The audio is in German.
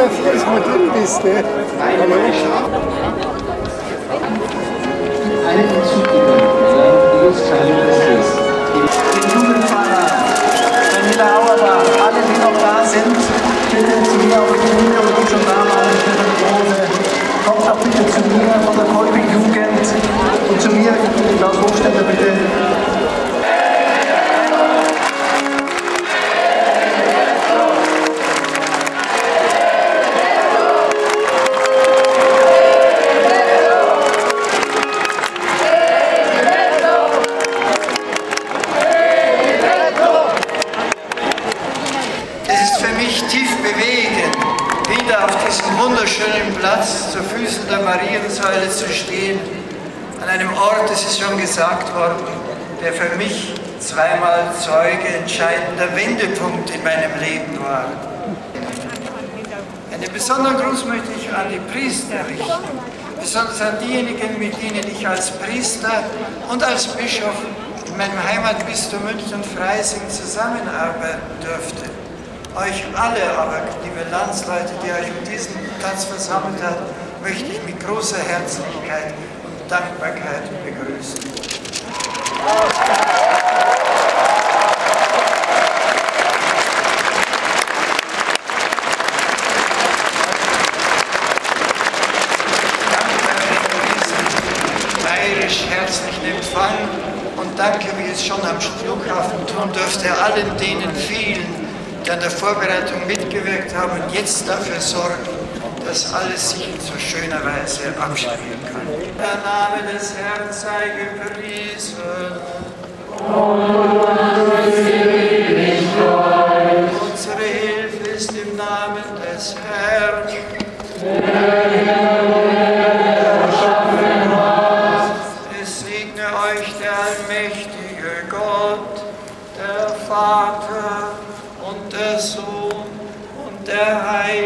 mal froh, dass du drin bist, ne? Hallo? Einen Hinzufügung, die uns kein ist. Die Jugendfahrer, Daniela Auerbach, alle, die noch da sind, bitte zu mir auf die Bühne und die schon da waren, kommt auch bitte zu mir von der Kolping Jugend und zu mir, Klaus Hochstädter, bitte. Tief bewegend, wieder auf diesem wunderschönen Platz zu Füßen der Mariensäule zu stehen, an einem Ort, es ist schon gesagt worden, der für mich zweimal Zeuge entscheidender Wendepunkt in meinem Leben war. Einen besonderen Gruß möchte ich an die Priester richten, besonders an diejenigen, mit denen ich als Priester und als Bischof in meinem Heimatbistum München-Freising zusammenarbeiten durfte. Euch alle aber, liebe Landsleute, die euch um diesen Platz versammelt habt, möchte ich mit großer Herzlichkeit und Dankbarkeit begrüßen. Danke für diesen bayerisch herzlichen Empfang und danke, wie es schon am Flughafen tun durfte, allen denen vielen, die an der Vorbereitung mitgewirkt haben und jetzt dafür sorgen, dass alles sich in so schöner Weise abspielen kann. Der Name des Herrn sei gepriesen. Unsere Hilfe ist im Namen des Herrn. Es segne euch der allmächtige Gott, der Vater und der Sohn und der Heilige